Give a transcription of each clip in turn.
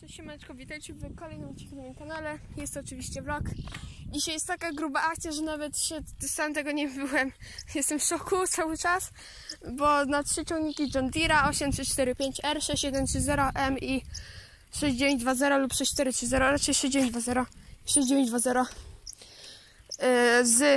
Cześć siemaneczko, witajcie w kolejnym odcinku na moim kanale. Jest to oczywiście vlog. Dzisiaj jest taka gruba akcja, że nawet się sam tego nie byłem. Jestem w szoku cały czas, bo na 3 ciągniki John Deere'a 8345R, 6130M i 6920 lub 6430, raczej 6920 z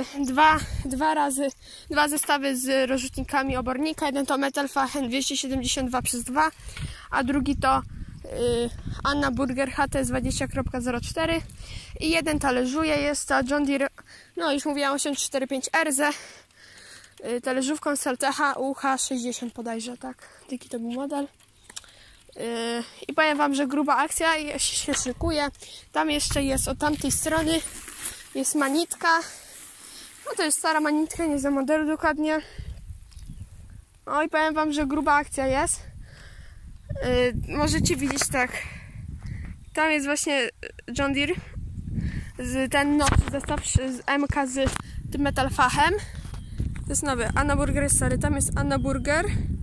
dwa zestawy z rozrzutnikami obornika. Jeden to Metalfachen 272/2, a drugi to Anna Burger HTS 20.04 i jeden talerzuje, jest to John Deere, no już mówiłam, 8445RZ talerzówką Saltecha UH60 bodajże, tak, taki to był model. I powiem wam, że gruba akcja się szykuje. Tam jeszcze jest od tamtej strony jest manitka, no to jest stara manitka, nie za modelu dokładnie. No i powiem wam, że gruba akcja jest. Możecie widzieć, tak, tam jest właśnie John Deere, ten nowy zestaw z MK z tym Metalfachem. To jest nowy, Anna Burger jest stary, tam jest Anna Burger,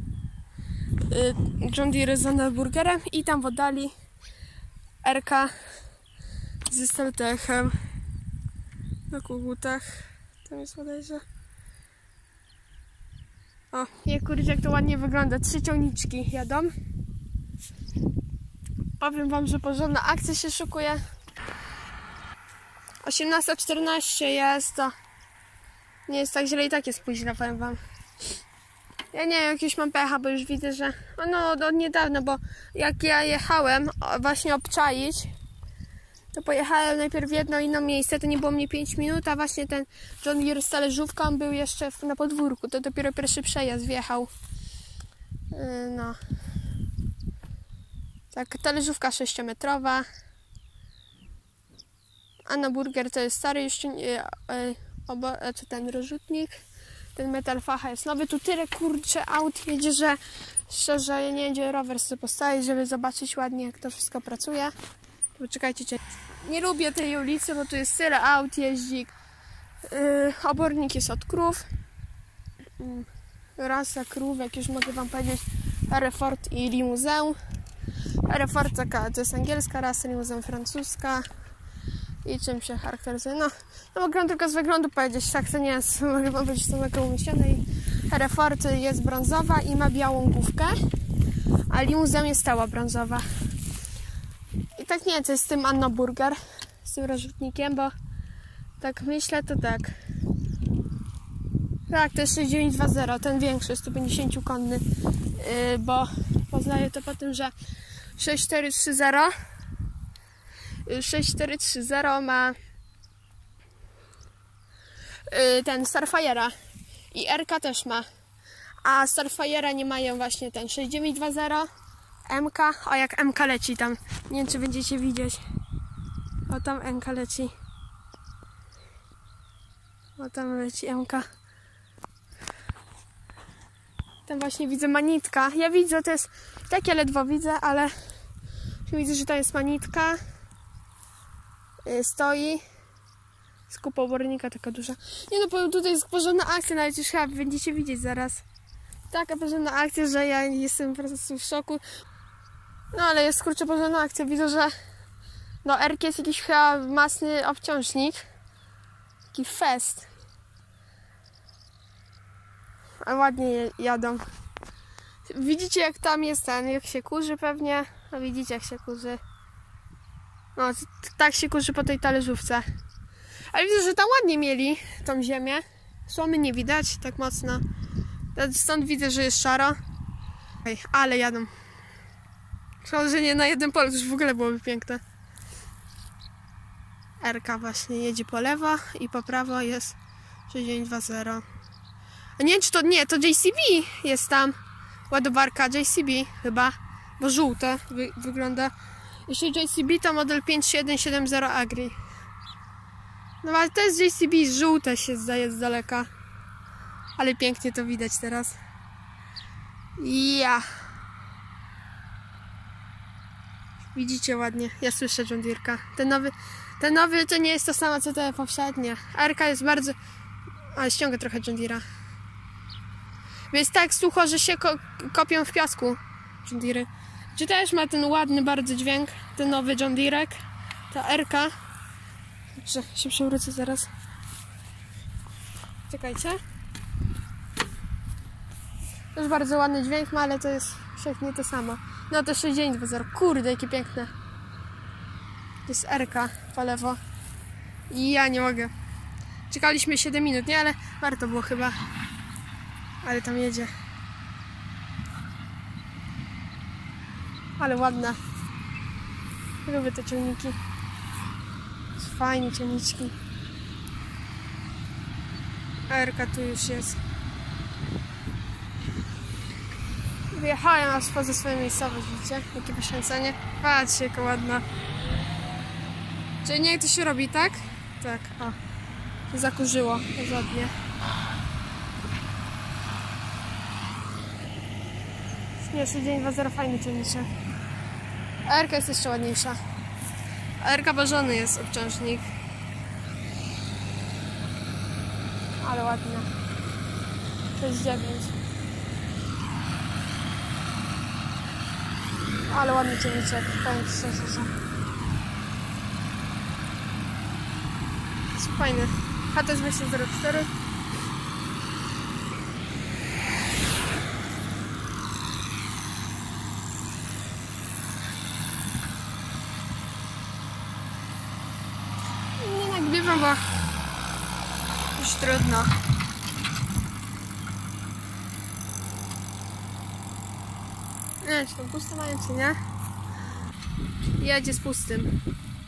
John Deere z Anna Burgerem i tam w oddali RK ze Saltechem na kogutach, tam jest bodajże. O, kurczę, jak to ładnie wygląda, 3 ciągniczki jadą. Powiem wam, że porządna akcja się szykuje. 18:14 jest, to nie jest tak źle, i tak jest późno, powiem wam. Ja nie wiem, jakieś mam pecha, bo już widzę, że no od niedawna, bo jak ja jechałem właśnie obczaić, to pojechałem najpierw w jedno inne miejsce, to nie było mnie 5 minut, a właśnie ten John Deere z talerzówką był jeszcze na podwórku, to dopiero pierwszy przejazd wjechał. No. Tak, talerzówka 6-metrowa. Anna Burger to jest stary jeszcze, czy ten rozrzutnik. Ten Metalfacha jest nowy. Tu tyle kurczę aut jedzie, że szczerze ja nie wiem, gdzie rower sobie postawić, żeby zobaczyć ładnie, jak to wszystko pracuje. Poczekajcie, nie lubię tej ulicy, bo tu jest tyle aut jeździ. Obornik jest od krów. Rasa krów, jak już mogę wam powiedzieć, Hereford i Limousin. Hereford taka, to jest angielska rasa, Limousin francuska. I czym się charakteryzuje? No mogę tylko z wyglądu powiedzieć, tak to nie jest, mogę wam powiedzieć, to mega umieścione. I Hereford jest brązowa i ma białą główkę, a Limousin jest stała brązowa. I tak nie wiem, co jest z tym Anna Burger, z tym rozrzutnikiem, bo tak myślę, to tak. Tak, to jest 6920, ten większy, 150-konny, bo poznaję to po tym, że 6430 ma ten Starfire'a i RK też ma, a Starfire'a nie mają właśnie ten 6920 MK, o jak MK leci tam, nie wiem, czy będziecie widzieć, o tam MK leci, o tam leci MK. Tam właśnie widzę manitka. Ja widzę, to jest tak, ja ledwo widzę, ale widzę, że to jest manitka. Stoi. Skupa obornika taka duża. Nie no, powiem, tutaj jest porządna akcja, nawet już chyba będziecie widzieć zaraz. Taka porządna akcja, że ja jestem po prostu w szoku. No ale jest kurczę porządna akcja. Widzę, że no RK jest jakiś chyba masny obciążnik. Taki fest. A ładnie jadą. Widzicie, jak tam jest ten, jak się kurzy pewnie. No widzicie, jak się kurzy. No tak się kurzy po tej talerzówce. Ale widzę, że tam ładnie mieli tą ziemię. Słomy nie widać tak mocno. Stąd widzę, że jest szaro. Ale jadą. Szkoda, że nie na jednym polu, to już w ogóle byłoby piękne. RK właśnie jedzie po lewo i po prawo jest 6920. A nie wiem, czy to nie, to JCB jest tam. Ładowarka JCB chyba, bo żółte wygląda. Jeśli JCB to model 5770 Agri. No ale to jest JCB, żółte się zdaje z daleka. Ale pięknie to widać teraz. Ja. Widzicie ładnie, ja słyszę John Deere'ka. Ten nowy to nie jest to samo co te poprzednie. RK jest bardzo... Ale ściąga trochę John Deere'a. Więc tak sucho, że się kopią w piasku John Deere. Czy też ma ten ładny bardzo dźwięk, ten nowy John Deere, ta R-ka. Się przewrócę zaraz. Czekajcie. Też bardzo ładny dźwięk ma, ale to jest wszędzie to samo. No to 6.9.2.0. Kurde, jakie piękne. To jest R-ka po lewo. I ja nie mogę. Czekaliśmy 7 minut, nie? Ale warto było chyba. Ale tam jedzie. Ale ładna. Lubię te ciągniki. Fajne ciągniczki. R-ka tu już jest. Wyjechałem aż poza swoją miejscowość, widzicie? Jakie poświęcenie. Patrzcie, jaka ładna. Czyli nie, jak to się robi, tak? Tak, o. Się zakurzyło porządnie. Nie, 6.9.2.0 fajny ciągniczek. A R-ka jest jeszcze ładniejsza. A R-ka ważony jest obciążnik. Ale ładnie. 6.9. Ale ładny ciągniczek. Powiem szczerze. Jest fajny. HTS 204. Nie nagrywam, bo już trudno. Nie, czy to puste mają, czy nie? Jedzie z pustym.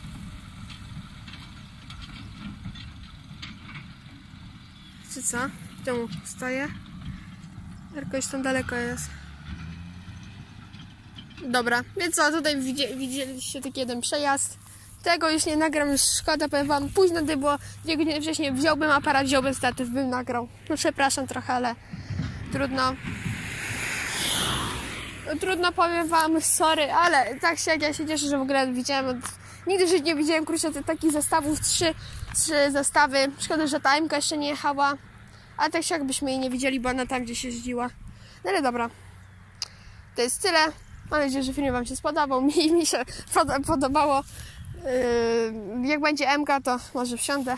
Czy co? W domu stoję. Jakoś tam daleko jest. Dobra, więc co, tutaj widzieliście taki jeden przejazd. Tego już nie nagram, już szkoda, powiem wam. Późno, gdy było 2 godziny wcześniej, wziąłbym aparat, wziąłbym statyw, bym nagrał. No przepraszam trochę, ale trudno. No, trudno, powiem wam, sorry, ale tak się jak ja się cieszę, że w ogóle widziałem nigdy w życiu nie widziałem, kurczę, takich zestawów, 3 zestawy. Szkoda, że ta M-ka jeszcze nie jechała. A tak się jakbyśmy jej nie widzieli, bo ona tam gdzieś jeździła. No ale dobra. To jest tyle. Mam nadzieję, że film wam się spodobał. Mi się podobało. Jak będzie M-ka, to może wsiądę.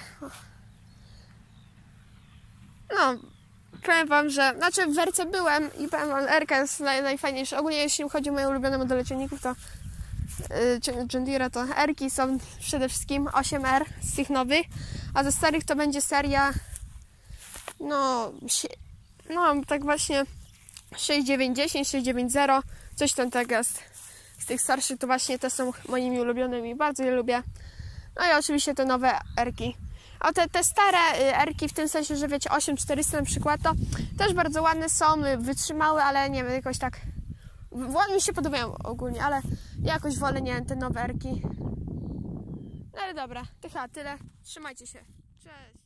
No, powiem wam, że... Znaczy w werce byłem i powiem wam, R-ka jest najfajniejsza. Ogólnie jeśli chodzi o moje ulubione modele ciągników, to John Deere to R-ki są przede wszystkim 8R z tych nowych, a ze starych to będzie seria no tak właśnie 6.9.10, 6.9.0, coś tam tak jest. Z tych starszych to właśnie te są moimi ulubionymi, bardzo je lubię. No i oczywiście te nowe R-ki. A te stare R-ki w tym sensie, że wiecie, 8400 na przykład, to też bardzo ładne są, wytrzymałe, ale nie wiem, jakoś tak mi się podobają ogólnie, ale jakoś wolę, nie wiem, te nowe R-ki. No ale dobra, to chyba tyle. Trzymajcie się. Cześć.